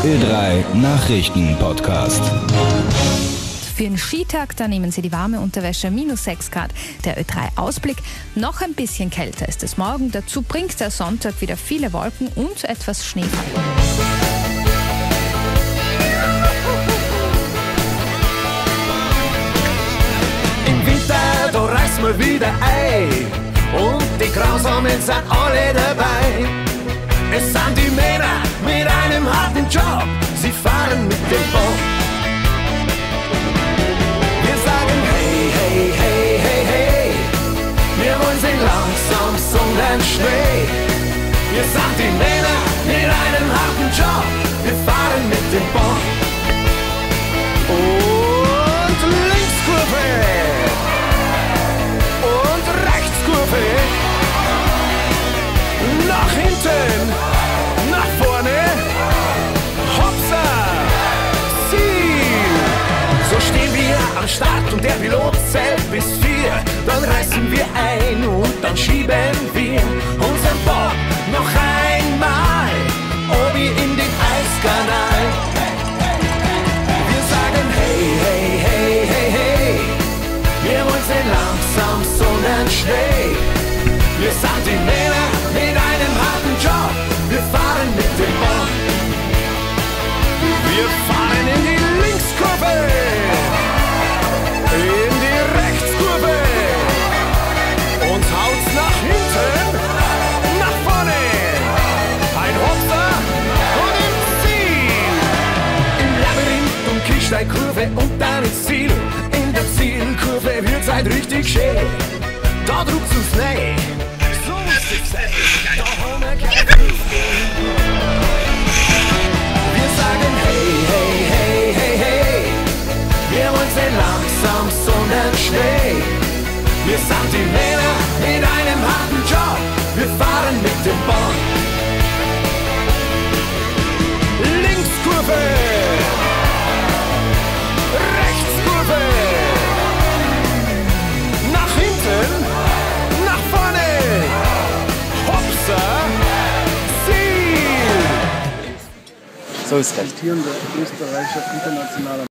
Ö3 Nachrichten-Podcast. Für den Skitag, da nehmen Sie die warme Unterwäsche, -6 Grad. Der Ö3-Ausblick, noch ein bisschen kälter ist es morgen. Dazu bringt der Sonntag wieder viele Wolken und etwas Schneefall. Im Winter, da reißt mal wieder ein und die Grausamen sind alle dabei. Es sind die Männer mit einem harten Job, sie fahren mit dem Boot. Wir sagen hey, hey, hey, hey, hey, wir wollen sie langsam, sondern schnell. Wir sind die Männer mit einem harten Job, wir fahren mit dem Boot. Und Linkskurve und Rechtskurve, nach hinten, nach vorne, hopsa, Ziel. So stehen wir am Start und der Pilot zählt bis 4. Dann reißen wir ein und dann schieben wir unseren Bob noch einmal obi in den Eiskanal. Wir sagen hey, hey, hey, hey, hey, wir wollen sie langsam, sondern schnell. Wir sind die Männer mit einem harten Job, wir fahren mit dem Bob. Wir fahren in die Linkskurve, in die Rechtskurve, uns haut's nach hinten, nach vorne, ein Hopser und im Ziel. Im Labyrinth und Kiessteinkurve und dann ins Ziel. In der Zielkurve wird's halt richtig schön, da druckt's uns rein. So muss es sein, da haben wir kein Problem. Wir sagen hey, hey, hey, hey, hey, wir wollen sie langsam, sondern schnell. Wir sind die Männer mit einem harten Job, wir fahren mit dem Bob. Linkskurve, Rechtskurve, nach hinten, nach vorne, hopsa, Ziel. So ist recht. Österreicher internationaler